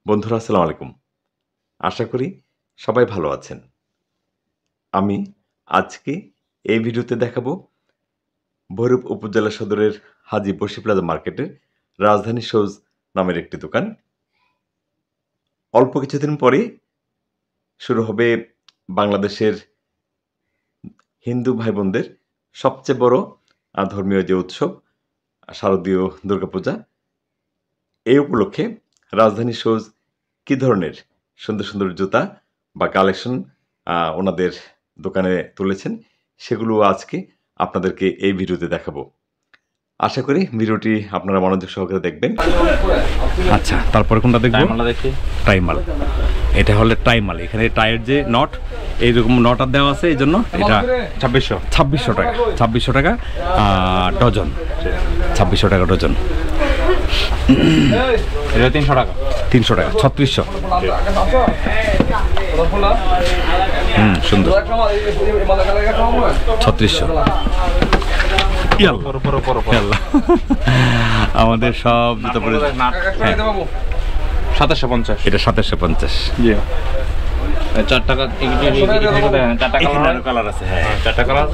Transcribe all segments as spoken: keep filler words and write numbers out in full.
বন্ধুরা আসসালামু আলাইকুম। আশা করি সবাই ভালো আছেন। আমি আজকে এই ভিডিওতে দেখাবো ভৈরব উপজেলা সদরের হাজী বশির প্লাজা মার্কেটের রাজধানী শোজ নামের একটি দোকান। অল্প কিছুদিন পরেই শুরু হবে বাংলাদেশের হিন্দু ভাই বোনদের সবচেয়ে বড় আহ, ধর্মীয় যে উৎসব শারদীয় দুর্গাপূজা। এই উপলক্ষে রাজধানী শোজ কী ধরনের সুন্দর সুন্দর জুতা বা কালেকশন আহ, ওনাদের দোকানে তুলেছেন সেগুলো আজকে আপনাদেরকে এই ভিডিওতে দেখাবো। আশা করি ভিডিওটি আপনারা মনোযোগ সহকারে দেখবেন। আচ্ছা, তারপরে কোনটা দেখবো? দেখি টাইমাল। এটা হলো টাইমাল। এখানে টায়ার যে নট এইরকম নট আর দেওয়া আছে, এই জন্য এটা ছাব্বিশশো ছাব্বিশশো টাকা ছাব্বিশশো টাকা ডজন ছাব্বিশশো টাকা ডজন এটা তিনশো টাকা তিনশো টাকা ছত্রিশশো। হুম, সুন্দর ছত্রিশশো। আমাদের সব জুতো পরে সাতাশশো পঞ্চাশ। এটা সাতাশশো পঞ্চাশ। চার টাকা কালার আছে। হ্যাঁ, চারটা কালার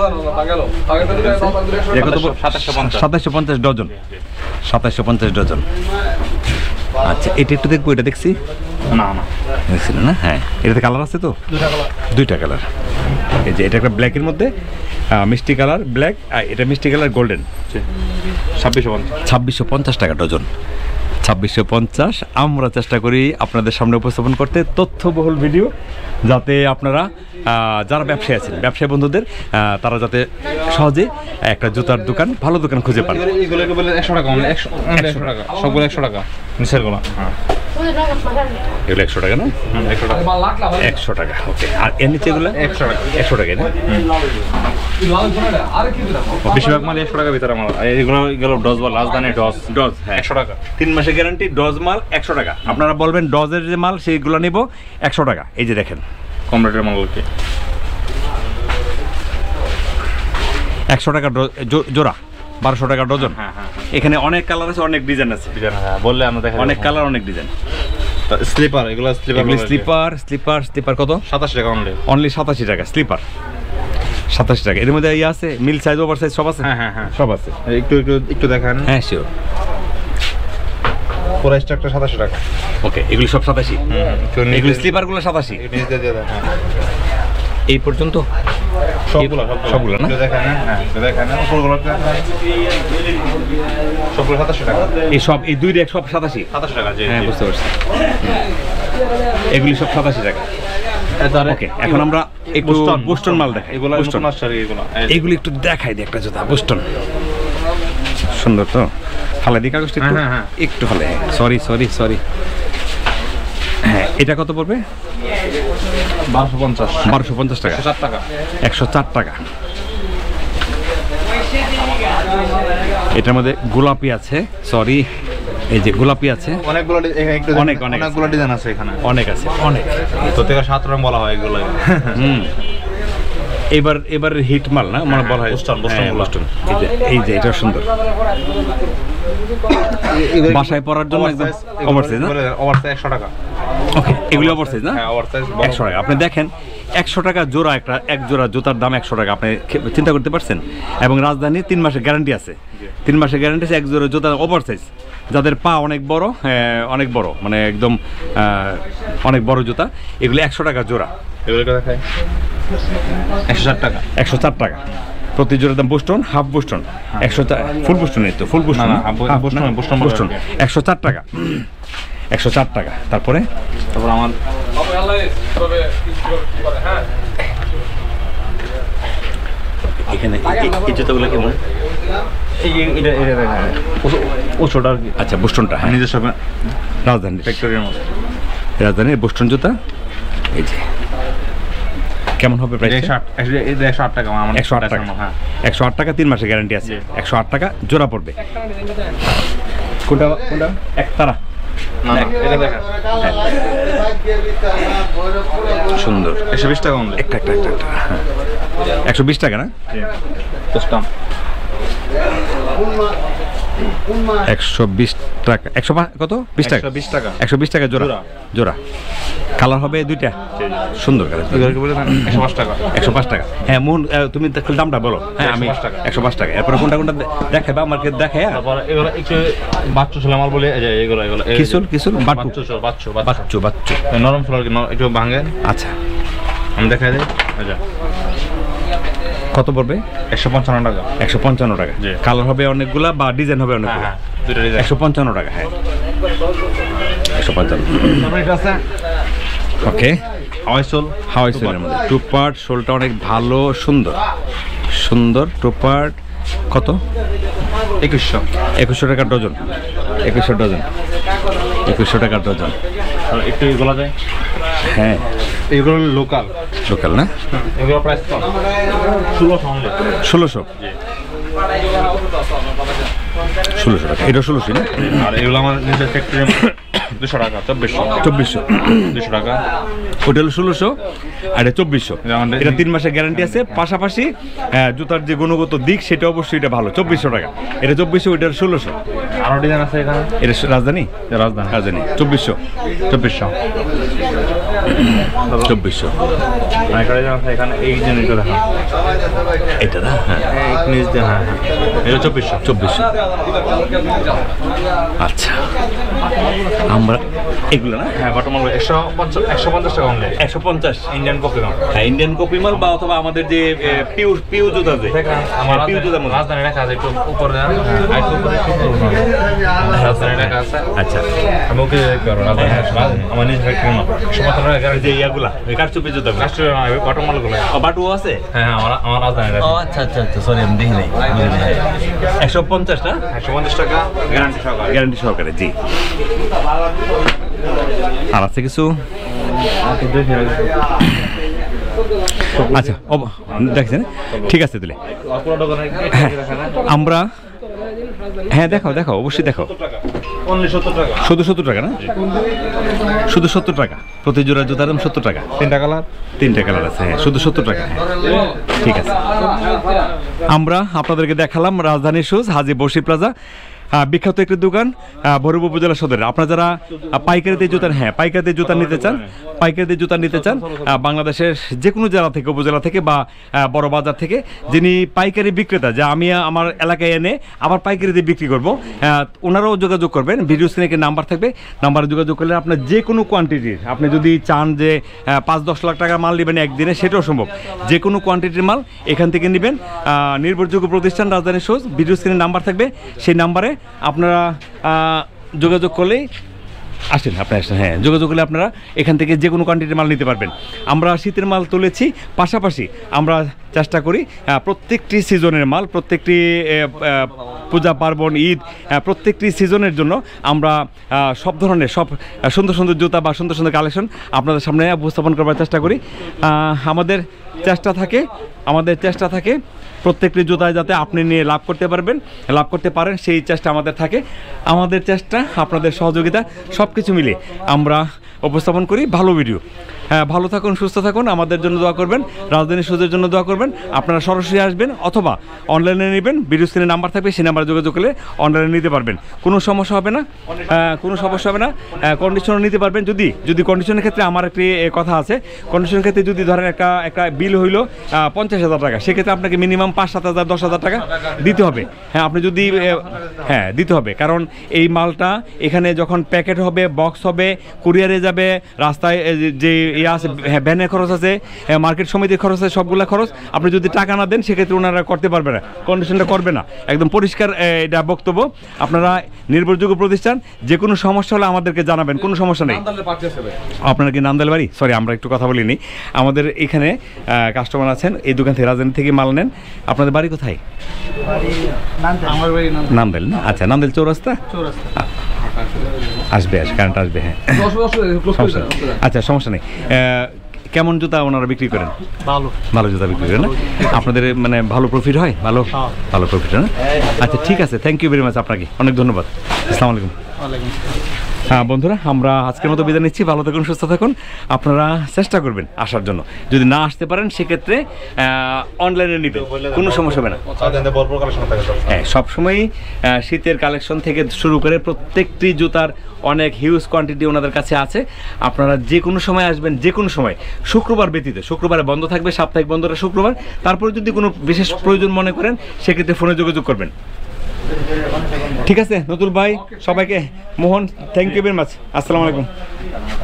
সাতাশশো পঞ্চাশ ডজন সাতাশশো পঞ্চাশ ডজন। আচ্ছা, এটা একটু দেখবো। এটা দেখছি না না দেখছিল না? হ্যাঁ, এটাতে কালার আছে তো, দুইটা কালার। এই যে এটা একটা ব্ল্যাকের মধ্যে মিষ্টি কালার ব্ল্যাক, আর এটা মিষ্টি কালার গোল্ডেন। ছাব্বিশশো পঞ্চাশ ছাব্বিশশো পঞ্চাশ টাকা ডজন ছাব্বিশশো পঞ্চাশ। আমরা চেষ্টা করি আপনাদের সামনে উপস্থাপন করতে তথ্যবহুল ভিডিও, যাতে আপনারা যারা ব্যবসায়ী আছেন ব্যবসায়ী বন্ধুদের তারা যাতে সহজে একটা জুতার দোকান ভালো দোকান খুঁজে পান। একশো টাকা একশো টাকা সবগুলো একশো টাকা নিচের গুলো এগুলো একশো টাকা না? একশো টাকা একশো টাকা ওকে। আর এর নিচে এগুলো একশো টাকা একশো টাকা না? বেশিরভাগ মাল একশো টাকা ভিতরে আমার এগুলো এগুলো ডজ বা রাজধানী ডজ ডজ একশো টাকা তিন মাসের গ্যারান্টি। ডজ মাল একশো টাকা। আপনারা বলবেন ডজের যে মাল সেইগুলো নেব একশো টাকা। এই যে দেখেন কম রেটের মালগুলোকে একশো টাকা জোড়া, বারোশো টাকা ডজন। হ্যাঁ হ্যাঁ এখানে অনেক কালার আছে, অনেক ডিজাইন আছে। বললে আমরা দেখেন অনেক কালার, অনেক ডিজাইন। স্লিপার এগুলো স্লিপার স্লিপার স্লিপার স্লিপার কত? সাতাশ টাকা অনলি অনলি সাতাশি টাকা স্লিপার সাতাশি টাকা। এর মধ্যে ইয়ে আছে মিল সাইজ ওভার সাইজ সব আছে। হ্যাঁ হ্যাঁ হ্যাঁ সব আছে। একটু একটু একটু দেখান। হ্যাঁ শিওর। পুরো স্টকটা সাতাশি টাকা। ওকে, এগুলি সব সাতাশি। এগুলি স্লিপারগুলো সাতাশি। এই পর্যন্ত সবগুলো সবগুলো না? দেখেন হ্যাঁ দেখেন উপরগুলো সবগুলো সাতাশি টাকা। এই সব এই দুই রেক সব সাতাশি সাতাশি টাকা। হ্যাঁ, বুঝতে পারছি। এগুলি সব সাতাশি টাকা। ওকে, এখন আমরা একটু বোস্টন মাল দেখাই। এগুলো বোস্টন আসছে এগুলো এগুলি একটু দেখাই দিই। একটা জুতা বোস্টন সুন্দর তো। ফালে দিই কাগজটা একটু। হ্যাঁ হ্যাঁ একটু ফালে। সরি সরি সরি হ্যাঁ, এটা কত পড়বে? বারোশো পঞ্চাশ। বারোশো পঞ্চাশ টাকা। চার টাকা একশো চার টাকা। এটার মধ্যে গোলাপি আছে, সরি এই যে গোলাপি আছে অনেকগুলো অনেক অনেক অনেকগুলো ডিজাইন আছে এখানে। অনেক আছে অনেক। তো থেকে সাত রং বলা হয় এগুলো। হুম, এবার এবার হিট মাল না মানে বলা হয় বোস্টন বোস্টন বোস্টন। এই যে এটা সুন্দর বাসায় পরার জন্য একদম ওভারসাইজ না? ওভারসাইজ একশো টাকা। ওকে, এগুলি ওভারসাইজ না? হ্যাঁ ওভারসাইজ একশো টাকা। আপনি দেখেন একশো টাকা জোড়া, একটা এক জোড়া জুতার দাম একশো টাকা। আপনি চিন্তা করতে পারছেন? এবং রাজধানী তিন মাসের গ্যারান্টি আছে। তিন মাসের গ্যারান্টি আছে। এক জোড়া জুতা ওভারসাইজ, যাদের পা অনেক বড়, অনেক বড় মানে একদম অনেক বড় জুতা, এগুলি একশো টাকা জোড়া। এগুলো দেখায় একশো চার টাকা। একশো চার টাকা প্রতি জোড়ার দাম। বোস্টন হাফ বোস্টন একশো ফুল বোস্টন এই তো ফুল বোস্টন বোস্টন একশো চার টাকা একশো চার টাকা। তারপরে তারপর আমার এখানে এই জুতোগুলো কেমন? এটা এটা দেখা ওষুধ আর কি। আচ্ছা, বোস্টনটা নিজস্ব রাজধানী ফ্যাক্টরির মতো রাজধানীর বোস্টন জুতা। এই যে কেমন হবে প্রাইস? একশো আট টাকা। একশো আট টাকা। হ্যাঁ, একশো আট টাকা। তিন মাসের গ্যারান্টি আছে। একশো আট টাকা জোড়া পড়বে। কোনটা কোনটা একতারা? সুন্দর। একশো বিশ টাকা অনলি। একটা একটা একটা একশো বিশ টাকা না? একশো বিশ টাকা একশো কত বিশ টাকা বিশ টাকা একশো বিশ টাকা জোড়া জোড়া কালার হবে দুইটা সুন্দর কালার একশো পাঁচ টাকা একশো পাঁচ টাকা হ্যাঁ মোহন তুমি দামটা বলো হ্যাঁ আমি একশো পাঁচ টাকা এরপরে কোনটা কোনটা দেখাবে আমাকে দেখে তারপর এগুলো একটু বাচ্চু ছিল আমার বলে এই যে এগুলো এগুলো কিসুল কিসুল বাচ্চু বাচ্চু ছিল বাচ্চু বাচ্চু বাচ্চু নরম ছিল একটু ভাঙে আচ্ছা আমি দেখাই দিই আচ্ছা কত পড়বে একশো পঞ্চান্ন টাকা একশো পঞ্চান্ন টাকা জি। কালার হবে অনেকগুলা বা ডিজাইন হবে অনেকগুলো হ্যাঁ দুটো ডিজাইন একশো পঞ্চান্ন টাকা হ্যাঁ একশো পঞ্চান্ন আছে ওকে হাওয়াই সোল হাওয়াই সোলের মধ্যে টু পার্ট সোলটা অনেক ভালো সুন্দর সুন্দর টু পার্ট কত একুশশো একুশশো টাকা ডজন একুশশো ডজন একুশশো টাকা ডজন একটু এগুলো যায় হ্যাঁ এগুলো লোকাল লোকাল না এগুলো প্রাইস কম ষোলোশো ষোলোশো ষোলোশো টাকা এটা ষোলোশো না আর এগুলো আমার নিজের ফ্যাক্টরি দুশো টাকা চব্বিশশো চব্বিশশো দুশো টাকা ওটা হলো ষোলোশো আর এটা চব্বিশশো এটা আমাদের- এটা তিন মাসের গ্যারান্টি আছে পাশাপাশি আহ, জুতার যে গুণগত দিক সেটা অবশ্যই এটা ভালো চব্বিশশো টাকা এটা চব্বিশশো ওইটা ষোলোশো আরও ডিজাইন আছে এখানে এটা রাজধানী রাজধানী রাজধানী চব্বিশশো চব্বিশশো চব্বিশশো আরেকটা ডিজাইন আছে এখানে এই জিনিসটা দেখা এটা না হ্যাঁ এই নিচ দিয়ে হ্যাঁ হ্যাঁ এটা চব্বিশশো চব্বিশশো আচ্ছা আমরা এগুলো না হ্যাঁ বর্তমান একশো পঞ্চাশ একশো পঞ্চাশ টাকা অনলাইন একশো পঞ্চাশ ইন্ডিয়ান কপি দাম হ্যাঁ ইন্ডিয়ান কপি মাল বা অথবা আমাদের যে পিউ পিউ জুতা যে আমার পিউ জুতার মধ্যে রাজধানী লেখা আছে একটু উপরে দেন একটু উপরে একটু উপরে রাজধানী লেখা আছে আচ্ছা আমি ওকে দেখতে পারবো রাজধানী আমার নিজ ফ্যাক্টরি না একশো পঞ্চাশ টাকা এই যে ইয়াগুলা ওই কারচুপি জুতা রাষ্ট্রীয় বটম মালগুলো বাটু আছে হ্যাঁ হ্যাঁ আমার আমার রাজধানী ও আচ্ছা আচ্ছা আচ্ছা সরি আমি দেখি নাই একশো পঞ্চাশ না একশো পঞ্চাশ টাকা গ্যারান্টি সহকারে গ্যারান্টি সহকারে জি আর আছে কিছু আচ্ছা ও দেখছেন ঠিক আছে তাহলে আমরা হ্যাঁ দেখাও দেখাও অবশ্যই দেখাও অনলি সত্তর টাকা শুধু সত্তর টাকা না শুধু সত্তর টাকা প্রতি জোড়া জুতার দাম সত্তর টাকা তিনটা কালার তিনটে কালার আছে হ্যাঁ শুধু সত্তর টাকা হ্যাঁ ঠিক আছে আমরা আপনাদেরকে দেখালাম রাজধানী শুজ হাজি বসি প্লাজা আহ, বিখ্যাত একটি দোকান আহ, ভৈরব উপজেলা সদরে আপনারা যারা আহ, পাইকারিতে জুতা হ্যাঁ পাইকারিতে জুতা নিতে চান পাইকারিতে জুতা নিতে চান আহ, বাংলাদেশের যে কোনো জেলা থেকে উপজেলা থেকে বা আহ, বড় বাজার থেকে যিনি পাইকারি বিক্রেতা যা আমি আমার এলাকায় এনে আবার পাইকারিতে বিক্রি করব আহ, ওনারাও যোগাযোগ করবেন ভিডিও স্ক্রিনে নাম্বার থাকবে নাম্বারে যোগাযোগ করলে আপনার যে কোনো কোয়ান্টিটির আপনি যদি চান যে আহ, পাঁচ দশ লাখ টাকা মাল নেবেন একদিনে সেটাও সম্ভব যে কোনো কোয়ান্টিটির মাল এখান থেকে নেবেন আহ, নির্ভরযোগ্য প্রতিষ্ঠান রাজধানী শুজ ভিডিও স্ক্রিনে নাম্বার থাকবে সেই নাম্বারে আপনারা আহ, যোগাযোগ করলেই আসেন আপনি আসেন হ্যাঁ যোগাযোগ করলে আপনারা এখান থেকে যে কোনো কোয়ান্টিটির মাল নিতে পারবেন আমরা শীতের মাল তুলেছি পাশাপাশি আমরা চেষ্টা করি আহ, প্রত্যেকটি সিজনের মাল প্রত্যেকটি আহ, আহ, পূজা পার্বণ ঈদ আহ, প্রত্যেকটি সিজনের জন্য আমরা আহ, সব ধরনের সব আহ, সুন্দর সুন্দর জুতা বা সুন্দর সুন্দর কালেকশন আপনাদের সামনে উপস্থাপন করবার চেষ্টা করি আহ, আমাদের চেষ্টা থাকে আমাদের চেষ্টা থাকে প্রত্যেকটি জুতায় যাতে আপনি নিয়ে লাভ করতে পারবেন লাভ করতে পারেন সেই চেষ্টা আমাদের থাকে আমাদের চেষ্টা আপনাদের সহযোগিতা সব কিছু মিলে আমরা উপস্থাপন করি ভালো ভিডিও হ্যাঁ ভালো থাকুন সুস্থ থাকুন আমাদের জন্য দোয়া করবেন রাজধানী সুজের জন্য দোয়া করবেন আপনারা সরাসরি আসবেন অথবা অনলাইনে নেবেন ভিডিও স্ক্রিনে নাম্বার থাকবে সেই নাম্বারে যোগাযোগ করলে অনলাইনে নিতে পারবেন কোনো সমস্যা হবে না আহ, কোনো সমস্যা হবে না কন্ডিশনও নিতে পারবেন যদি যদি কন্ডিশনের ক্ষেত্রে আমার একটি এ, কথা আছে কন্ডিশনের ক্ষেত্রে যদি ধরেন একটা একটা বিল হইলো আহ, পঞ্চাশ হাজার টাকা সেক্ষেত্রে আপনাকে মিনিমাম পাঁচ সাত হাজার দশ হাজার টাকা দিতে হবে হ্যাঁ আপনি যদি এ, হ্যাঁ দিতে হবে কারণ এই মালটা এখানে যখন প্যাকেট হবে বক্স হবে কুরিয়ারে যাবে রাস্তায় এ, যে ইয়ে আছে হ্যাঁ ভ্যানের খরচ আছে হ্যাঁ, মার্কেট সমিতির খরচ আছে সবগুলা খরচ আপনি যদি টাকা না দেন সেক্ষেত্রে ওনারা করতে পারবে না কন্ডিশনটা করবে না একদম পরিষ্কার এ, এটা বক্তব্য আপনারা নির্ভরযোগ্য প্রতিষ্ঠান যে কোনো সমস্যা হলে আমাদেরকে জানাবেন কোনো সমস্যা নেই আপনারা কি নান্দাল বাড়ি সরি আমরা একটু কথা বলিনি আমাদের এখানে কাস্টমার আছেন এই দোকান থেকে রাজধানী থেকে মাল নেন আপনাদের বাড়ি কোথায় নান্দেল না আচ্ছা নান্দেল চৌরাস্তা আ- আসবে আস কারেন্ট আসবে হ্যাঁ সমস্যা নেই। আচ্ছা সমস্যা নেই আহ, কেমন জুতা ওনারা বিক্রি করেন ভালো ভালো জুতা বিক্রি করেন না আপনাদের মানে ভালো প্রফিট হয় ভালো ভালো প্রফিট হয় না আচ্ছা ঠিক আছে থ্যাংক ইউ ভেরি মাচ আপনাকে অনেক ধন্যবাদ আসসালামু আলাইকুম হ্যাঁ বন্ধুরা, আমরা আজকের মতো বিদায় নিচ্ছি। ভালো থাকুন, সুস্থ থাকুন। আপনারা চেষ্টা করবেন আসার জন্য। যদি না আসতে পারেন সেক্ষেত্রে অনলাইনে নিবেন, কোনো সমস্যা হবে না। হ্যাঁ, সবসময়ই শীতের কালেকশন থেকে শুরু করে প্রত্যেকটি জুতার অনেক হিউজ কোয়ান্টিটি ওনাদের কাছে আছে। আপনারা যে কোনো সময় আসবেন, যে কোনো সময়, শুক্রবার ব্যতীত। শুক্রবারে বন্ধ থাকবে, সাপ্তাহিক বন্ধটা শুক্রবার। তারপরে যদি কোনো বিশেষ প্রয়োজন মনে করেন সেক্ষেত্রে ফোনে যোগাযোগ করবেন। ঠিক আছে নতুল ভাই, সবাইকে, Mohan, thank you very much. আসসালামু আলাইকুম।